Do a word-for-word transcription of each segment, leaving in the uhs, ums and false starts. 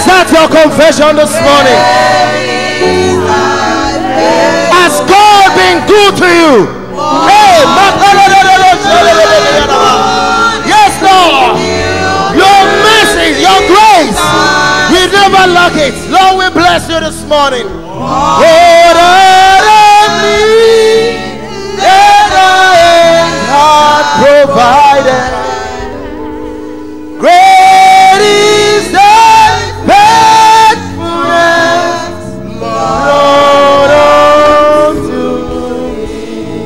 that your confession this morning? Has God been good to you? Hey, yes, Lord. Your mercy, your grace, we never lack it. Lord, we bless you this morning. Oh, provided. Great is thy faithfulness, Lord, unto me.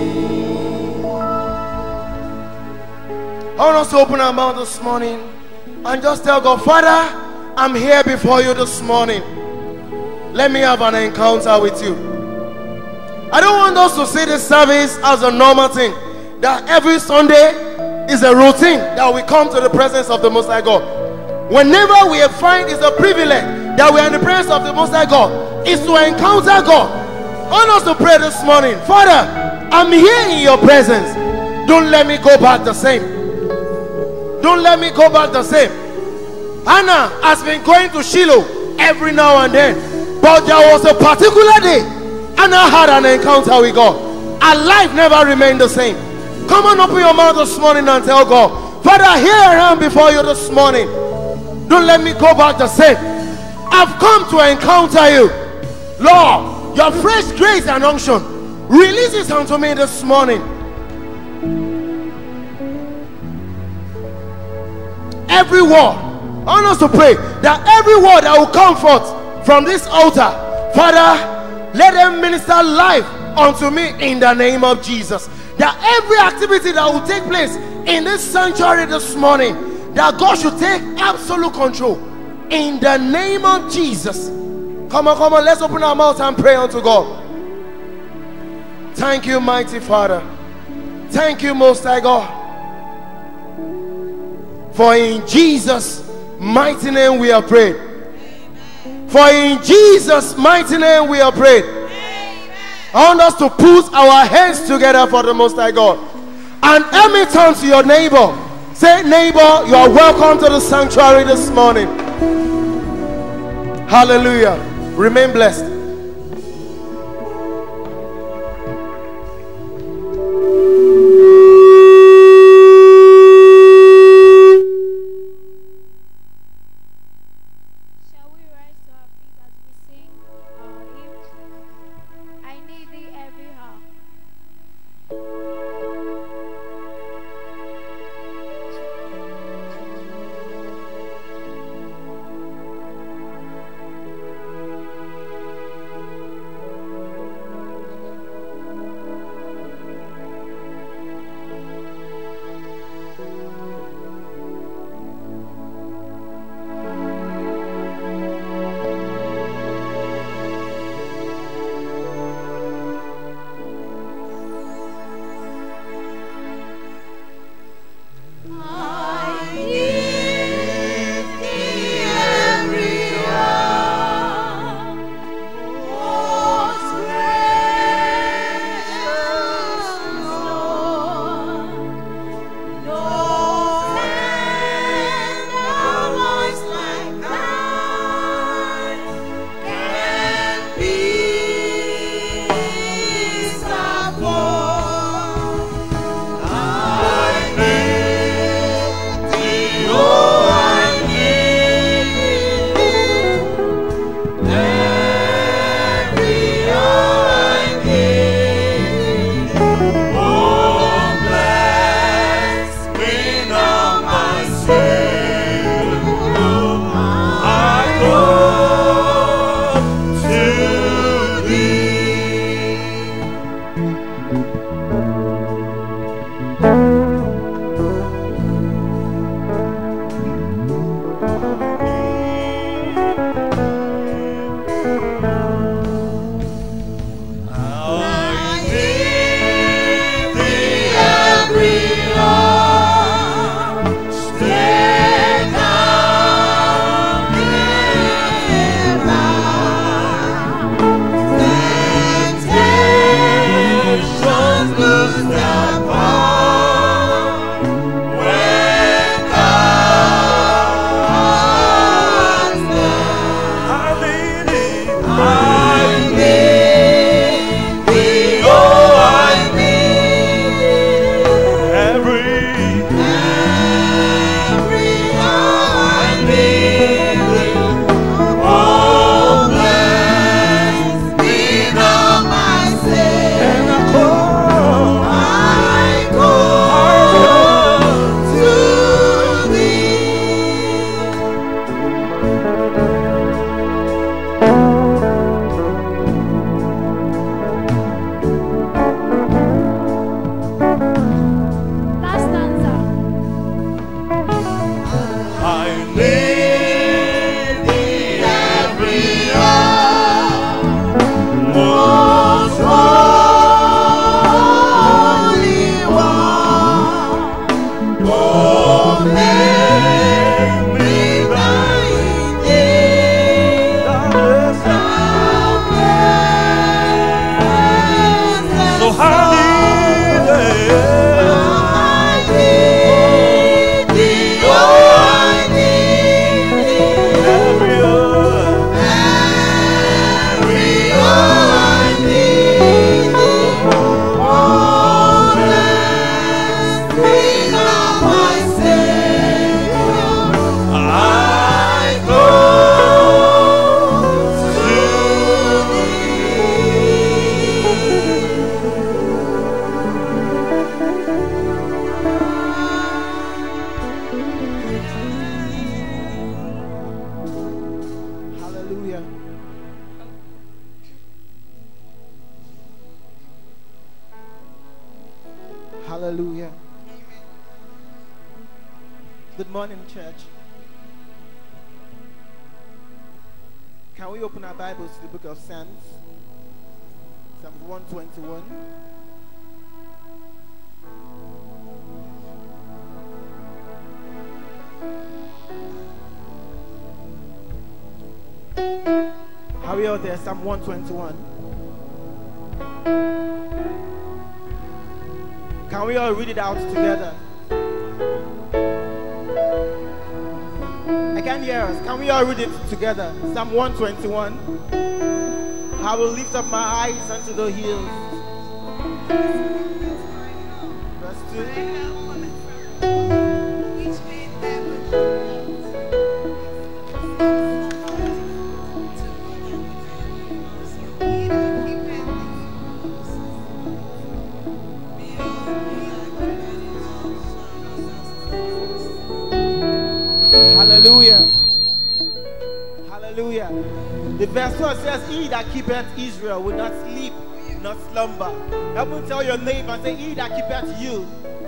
I want us to open our mouth this morning and just tell God, Father, I'm here before you this morning. Let me have an encounter with you. I don't want us to see this service as a normal thing, that every Sunday is a routine that we come to the presence of the Most High God. Whenever we find it's a privilege that we are in the presence of the Most High God, is to encounter God. I want us to pray this morning. Father, I'm here in your presence. Don't let me go back the same. Don't let me go back the same. Hannah has been going to Shiloh every now and then, but there was a particular day Hannah had an encounter with God. Her life never remained the same. Come on, open your mouth this morning and tell God, Father, here I am before you this morning. Don't let me go back the same. I've come to encounter you. Lord, your fresh grace and unction releases unto me this morning. Every word, I want us to pray that every word that will come forth from this altar, Father, let them minister life unto me in the name of Jesus. That every activity that will take place in this sanctuary this morning, that God should take absolute control in the name of Jesus. Come on, come on, let's open our mouths and pray unto God. Thank you, mighty Father. Thank you, Most High God. For in Jesus' mighty name we are prayed. For in Jesus' mighty name we are prayed. I want us to put our hands together for the Most High God. And let me turn to your neighbor. Say, neighbor, you are welcome to the sanctuary this morning. Hallelujah. Remain blessed. Hallelujah. Hallelujah. Good morning, church. Can we open our Bibles to the book of Psalms? Psalm one twenty-one. Are we out there? Psalm one twenty-one. Can we all read it out together? I can't hear us. Can we all read it together? Psalm one twenty-one. I will lift up my eyes unto the hills. Verse two. Hallelujah. Hallelujah. The verse four says, he that keepeth Israel will not sleep, not slumber. Help me tell your neighbor and say, he that keepeth you.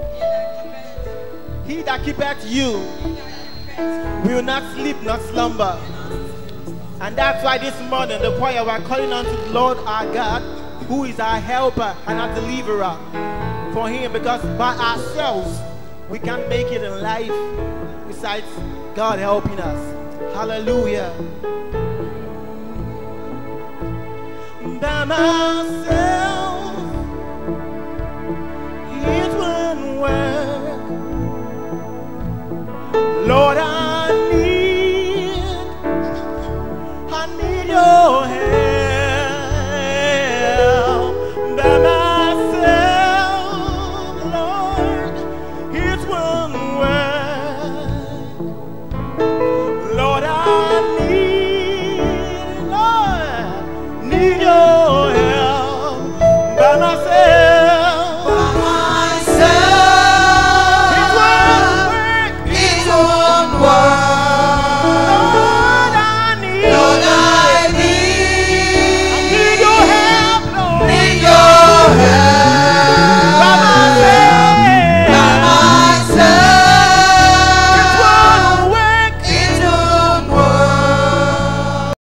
He that keepeth you will not sleep, not slumber. And that's why this morning the choir we're calling on to the Lord our God, who is our helper and our deliverer for him, because by ourselves we can't make it in life besides God helping us. Hallelujah. By myself